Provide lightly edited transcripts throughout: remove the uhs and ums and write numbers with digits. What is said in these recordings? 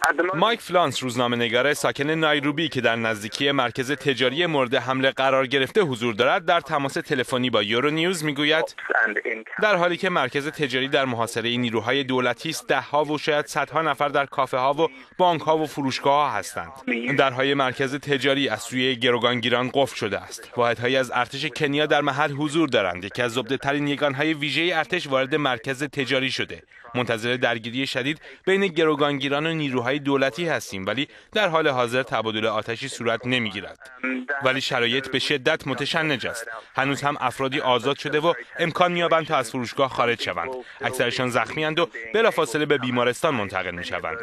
مایک فلانس روزنامه‌نگار ساکن نایروبی که در نزدیکی مرکز تجاری مورد حمله قرار گرفته حضور دارد در تماس تلفنی با یورو نیوز میگوید در حالی که مرکز تجاری در محاصره نیروهای دولتی است، ده‌ها و شاید صدها نفر در کافه‌ها و بانک‌ها و فروشگاه‌ها هستند. درهای مرکز تجاری از سوی گروگانگیران قفل شده است. واحدهایی از ارتش کنیا در محل حضور دارند. یکی از زبده‌ترین یگانهای ویژه ارتش وارد مرکز تجاری شده. منتظر درگیری شدید بین گروگانگیران و نیروهای دولتی هستیم، ولی در حال حاضر تبادل آتشی صورت نمیگیرد. ولی شرایط به شدت متشنج است. هنوز هم افرادی آزاد شده و امکان می‌یابند تا از فروشگاه خارج شوند. اکثرشان زخمی‌اند و بلافاصله به بیمارستان منتقل می‌شوند.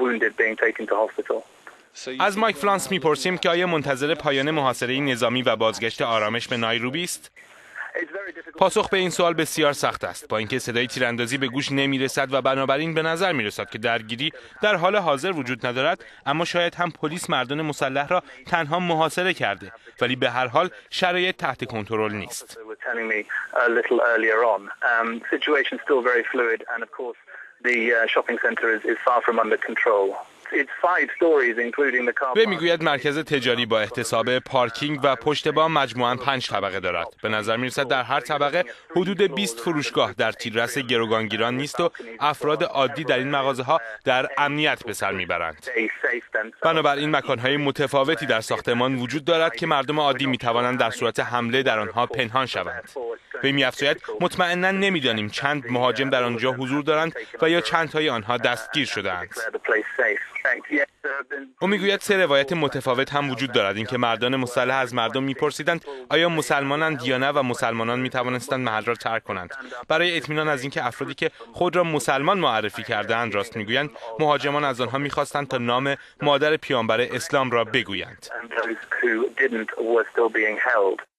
از مایک فلانس می‌پرسیم که آیا منتظر پایان محاصره نظامی و بازگشت آرامش به نایروبی است؟ پاسخ به این سوال بسیار سخت است، با اینکه صدای تیراندازی به گوش نمی‌رسد و بنابراین به نظر می‌رسد که درگیری در حال حاضر وجود ندارد، اما شاید هم پلیس مردان مسلح را تنها محاصره کرده، ولی به هر حال شرایط تحت کنترل نیست. وی میگوید مرکز تجاری با احتساب پارکینگ و پشت بام مجموعاً 5 طبقه دارد. به نظر می‌رسد در هر طبقه حدود 20 فروشگاه در تیررس گروگانگیران نیست و افراد عادی در این مغازه‌ها در امنیت به سر میبرند. بنابراین مکان‌های متفاوتی در ساختمان وجود دارد که مردم عادی می‌توانند در صورت حمله در آنها پنهان شوند. وی می‌افزاید مطمئناً نمی‌دانیم چند مهاجم در آنجا حضور دارند و یا چند تای آنها دستگیر شده‌اند. او میگوید 3 روایت متفاوت هم وجود دارد، اینکه مردان مسلح از مردم میپرسیدند آیا مسلمانند یا نه و مسلمانان میتوانستند محل را ترک کنند. برای اطمینان از اینکه افرادی که خود را مسلمان معرفی کرده‌اند راست میگویند، مهاجمان از آنها میخواستند تا نام مادر پیامبر اسلام را بگویند.